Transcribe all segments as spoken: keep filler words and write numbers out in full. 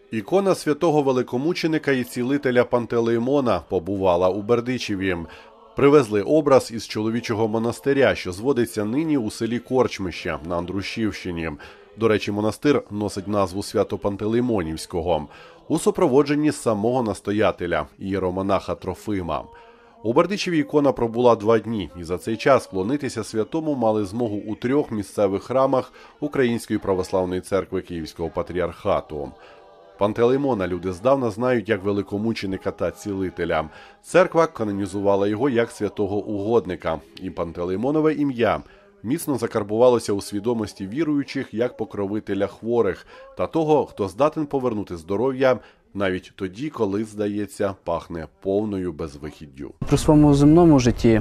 Ікона святого великомученика і цілителя Пантелеймона побувала у Бердичеві. Привезли образ із чоловічого монастиря, що зводиться нині у селі Корчмище на Андрушівщині. До речі, монастир носить назву Свято-Пантелеймонівського. У супроводженні самого настоятеля, ієромонаха Трофима. У Бердичеві ікона пробула два дні, і за цей час вклонитися святому мали змогу у трьох місцевих храмах Української православної церкви Київського патріархату. Пантелеймона люди здавна знають як великомученика та цілителя. Церква канонізувала його як святого угодника, і Пантелеймонове ім'я міцно закарбувалося у свідомості віруючих як покровителя хворих та того, хто здатен повернути здоров'я навіть тоді, коли, здається, пахне повною безвихіддю. Про своєму земному житті,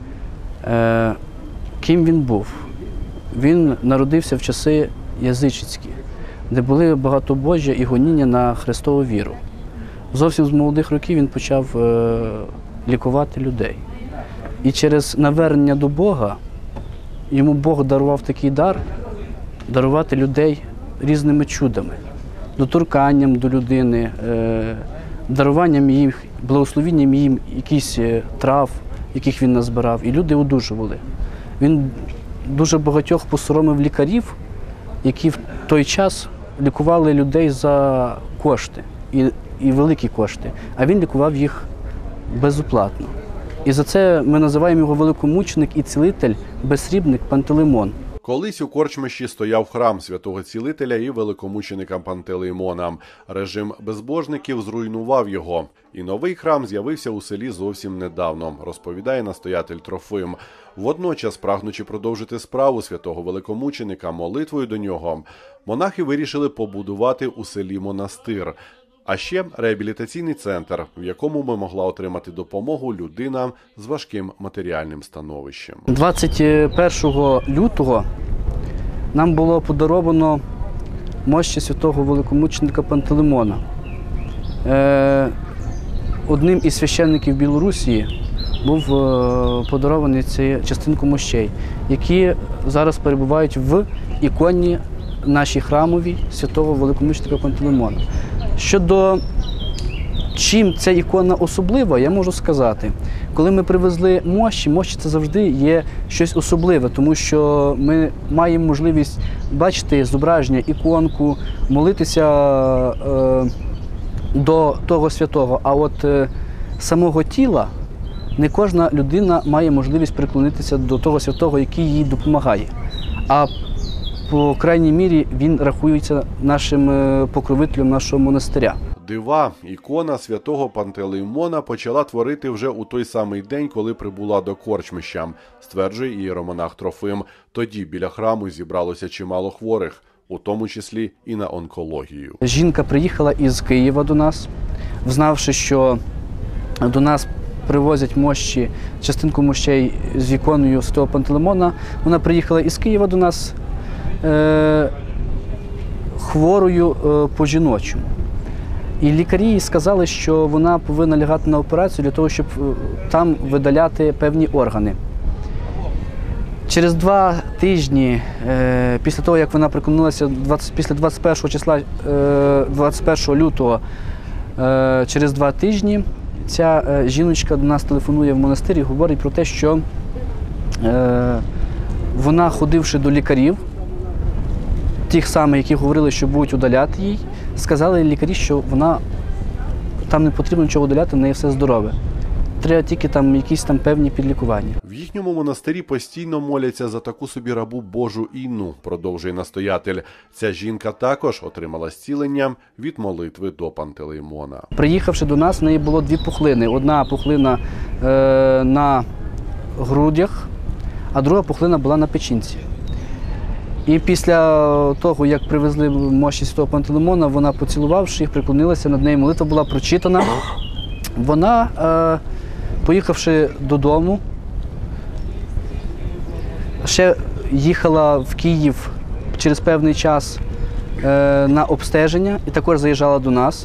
е, ким він був? Він народився в часи язичницькі, де були багатобожжя і гоніння на Христову віру. Зовсім з молодих років він почав е, лікувати людей. І через навернення до Бога йому Бог дарував такий дар – дарувати людей різними чудами, доторканням до людини, е, даруванням їм, благословінням їм якісь трав, яких він назбирав, і люди одужували. Він дуже багатьох посоромив лікарів, які в той час лікували людей за кошти, і, і великі кошти, а він лікував їх безоплатно. І за це ми називаємо його великомученик і цілитель, безсрібник Пантелеймон. Колись у Корчмищі стояв храм святого цілителя і великомученика Пантелеймона. Режим безбожників зруйнував його. І новий храм з'явився у селі зовсім недавно, розповідає настоятель Трофим. Водночас, прагнучи продовжити справу святого великомученика молитвою до нього, монахи вирішили побудувати у селі монастир. А ще реабілітаційний центр, в якому би могла отримати допомогу людина з важким матеріальним становищем. двадцять першого лютого нам було подаровано мощі святого великомученика Пантелеймона. Одним із священників Білорусі був подарований цей частинку мощей, які зараз перебувають в іконі нашій храмовій святого великомученика Пантелеймона. Щодо чим ця ікона особлива, я можу сказати. Коли ми привезли мощі, мощі це завжди є щось особливе, тому що ми маємо можливість бачити зображення, іконку, молитися е, до того святого. А от е, самого тіла не кожна людина має можливість приклонитися до того святого, який їй допомагає. А по крайній мірі він рахується нашим покровителем нашого монастиря. Дива ікона святого Пантелеймона почала творити вже у той самий день, коли прибула до Корчмища, стверджує ієромонах Трофим. Тоді біля храму зібралося чимало хворих, у тому числі і на онкологію. Жінка приїхала із Києва до нас, взнавши, що до нас привозять мощі, частинку мощей з іконою святого Пантелеймона. Вона приїхала із Києва до нас е, хворою е, по-жіночому. І лікарі їй сказали, що вона повинна лягати на операцію для того, щоб там видаляти певні органи. Через два тижні, е, після того, як вона приклонилася, двадцять, після двадцять першого числа, е, двадцять першого лютого, е, через два тижні, ця е, жіночка до нас телефонує в монастир і говорить про те, що е, вона, ходивши до лікарів, тих самих, які говорили, що будуть удаляти їй, сказали лікарі, що вона, там не потрібно нічого удаляти, в неї все здорове. Треба тільки там якісь там певні підлікування. В їхньому монастирі постійно моляться за таку собі рабу Божу Інну, продовжує настоятель. Ця жінка також отримала зцілення від молитви до Пантелеймона. Приїхавши до нас, в неї було дві пухлини. Одна пухлина е, на грудях, а друга пухлина була на печінці. І після того, як привезли мощі святого Пантелеймона, вона, поцілувавши їх, приклонилася над нею, молитва була прочитана. Вона, е, поїхавши додому, ще їхала в Київ через певний час е, на обстеження і також заїжджала до нас.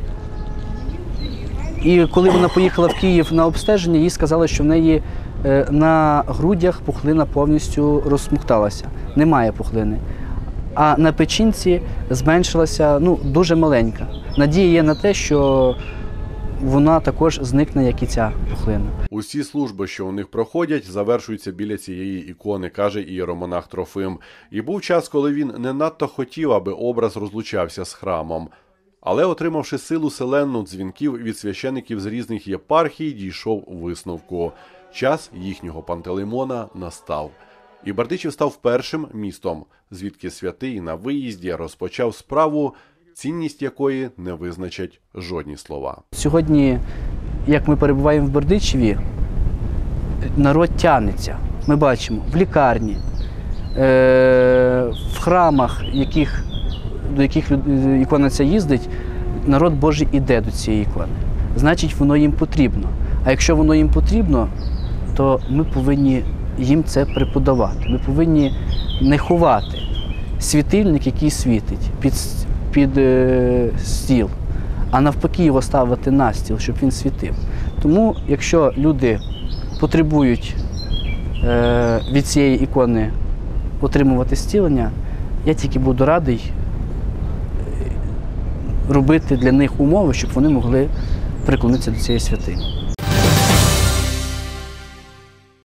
І коли вона поїхала в Київ на обстеження, їй сказали, що в неї е, на грудях пухлина повністю розсмокталася. Немає пухлини. а на печінці зменшилася ну, дуже маленька. Надія є на те, що вона також зникне, як і ця пухлина. Усі служби, що у них проходять, завершуються біля цієї ікони, каже ієромонах Трофим. І був час, коли він не надто хотів, аби образ розлучався з храмом. Але, отримавши силу селенну дзвінків від священиків з різних єпархій, дійшов висновку. Час їхнього Пантелеймона настав. І Бердичів став першим містом, звідки святий на виїзді розпочав справу, цінність якої не визначать жодні слова. Сьогодні, як ми перебуваємо в Бердичеві, народ тягнеться. Ми бачимо в лікарні, в храмах, яких, до яких ікона ця їздить, народ Божий іде до цієї ікони. Значить, воно їм потрібно. А якщо воно їм потрібно, то ми повинні їм це преподавати. Ми повинні не ховати світильник, який світить під, під е, стіл, а навпаки його ставити на стіл, щоб він світив. Тому, якщо люди потребують е, від цієї ікони отримувати зцілення, я тільки буду радий робити для них умови, щоб вони могли приклонитися до цієї святині.